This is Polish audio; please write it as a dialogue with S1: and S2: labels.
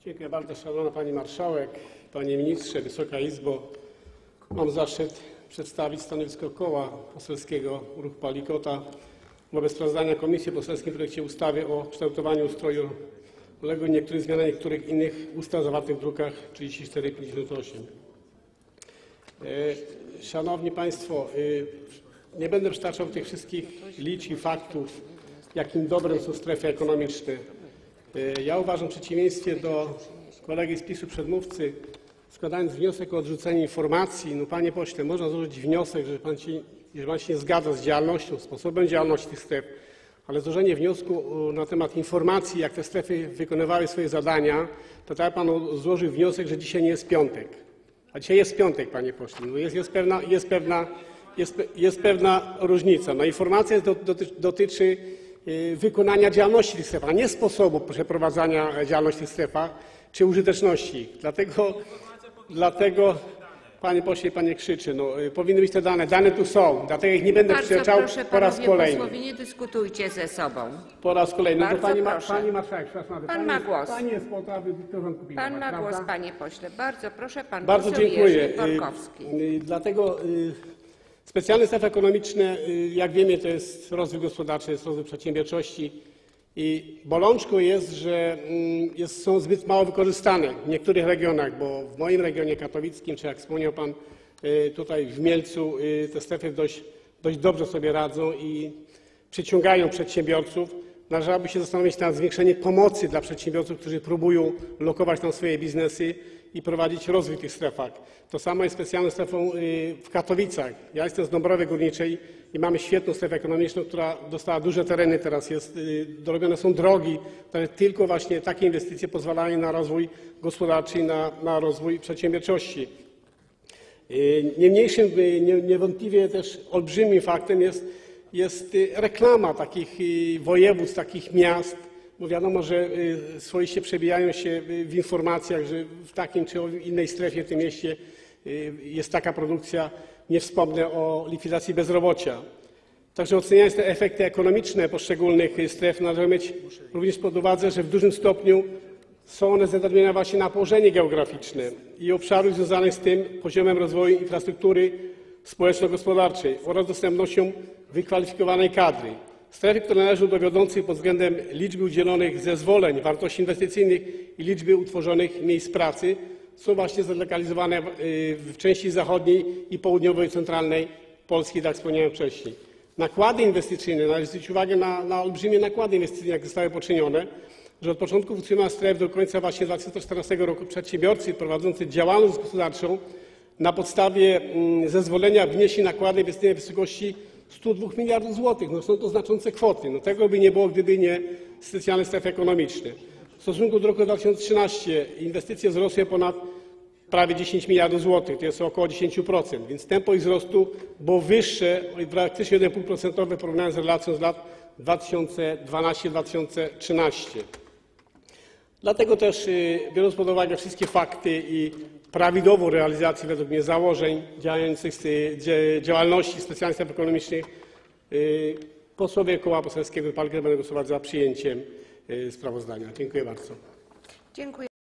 S1: Dziękuję bardzo, szanowna Pani Marszałek, Panie Ministrze, Wysoka Izbo. Mam zaszczyt przedstawić stanowisko Koła Poselskiego Ruch Palikota wobec sprawozdania Komisji o poselskim projekcie ustawy o kształtowaniu ustroju uległym niektórym zmianom niektórych innych ustaw zawartych w drukach 3458. Szanowni Państwo, nie będę przytaczał tych wszystkich liczb i faktów, jakim dobrem są strefy ekonomiczne. Ja uważam, w przeciwieństwie do kolegi z PiS-u przedmówcy, składając wniosek o odrzucenie informacji, panie pośle, można złożyć wniosek, że pan się nie zgadza z działalnością, sposobem działalności tych stref, ale złożenie wniosku na temat informacji, jak te strefy wykonywały swoje zadania, to tak pan złożył wniosek, że dzisiaj nie jest piątek. A dzisiaj jest piątek, panie pośle. Jest pewna różnica. Informacja dotyczy wykonania działalności w tych strefach, a nie sposobu przeprowadzania działalności w tych strefach czy użyteczności. Dlatego panie pośle, pan nie krzyczy. Powinny być te dane. Dane tu są, dlatego ich nie będę przytaczał po raz kolejny.
S2: Posłowie, nie dyskutujcie ze sobą.
S1: Po raz kolejny.
S2: Pani
S1: marszałek, przepraszam,
S2: pan ma głos.
S1: Pani jest po to, aby porządku pilnować,
S2: Pan ma
S1: prawda?
S2: głos, panie pośle. Bardzo proszę, pan
S1: Bardzo
S2: poseł
S1: dziękuję.
S2: Jerzy Borkowski.
S1: Dlatego specjalne strefy ekonomiczne, jak wiemy, to jest rozwój gospodarczy, jest rozwój przedsiębiorczości i bolączką jest, że są zbyt mało wykorzystane w niektórych regionach, bo w moim regionie katowickim, czy jak wspomniał pan tutaj w Mielcu, te strefy dość dobrze sobie radzą i przyciągają przedsiębiorców. Należałoby się zastanowić nad zwiększeniem pomocy dla przedsiębiorców, którzy próbują lokować tam swoje biznesy i prowadzić rozwój w tych strefach. To samo jest specjalną strefą w Katowicach. Ja jestem z Dąbrowy Górniczej i mamy świetną strefę ekonomiczną, która dostała duże tereny teraz. Dorobione są drogi, które tylko właśnie takie inwestycje pozwalają na rozwój gospodarczy i na rozwój przedsiębiorczości. Niemniejszym, niewątpliwie też olbrzymim faktem jest reklama takich województw, takich miast, bo wiadomo, że swoiście przebijają się w informacjach, że w takim czy innej strefie w tym mieście jest taka produkcja. Nie wspomnę o likwidacji bezrobocia. Także oceniając te efekty ekonomiczne poszczególnych stref, należy mieć również pod uwadze, że w dużym stopniu są one ze względu właśnie na położenie geograficzne i obszarów związanych z tym poziomem rozwoju infrastruktury społeczno-gospodarczej oraz dostępnością wykwalifikowanej kadry. Strefy, które należą do wiodących pod względem liczby udzielonych zezwoleń, wartości inwestycyjnych i liczby utworzonych miejsc pracy, są właśnie zlokalizowane w części zachodniej i południowej i centralnej Polski, tak jak wspomniałem wcześniej. Nakłady inwestycyjne, należy zwrócić uwagę na olbrzymie nakłady inwestycyjne, jakie zostały poczynione, że od początku funkcjonowania stref do końca właśnie 2014 roku przedsiębiorcy prowadzący działalność gospodarczą na podstawie zezwolenia wnieśli nakłady inwestycyjne w wysokości 102 miliardów złotych. Są to znaczące kwoty. Tego by nie było, gdyby nie specjalne strefy ekonomiczne. W stosunku do roku 2013 inwestycje wzrosły ponad prawie 10 miliardów złotych, to jest około 10%, więc tempo ich wzrostu było wyższe, praktycznie 1,5% w porównaniu z relacją z lat 2012-2013. Dlatego też, biorąc pod uwagę wszystkie fakty i prawidłową realizację według mnie założeń działalności specjalnych stref ekonomicznych, posłowie Koła Poselskiego Ruch Palikota będą głosować za przyjęciem sprawozdania. Dziękuję bardzo.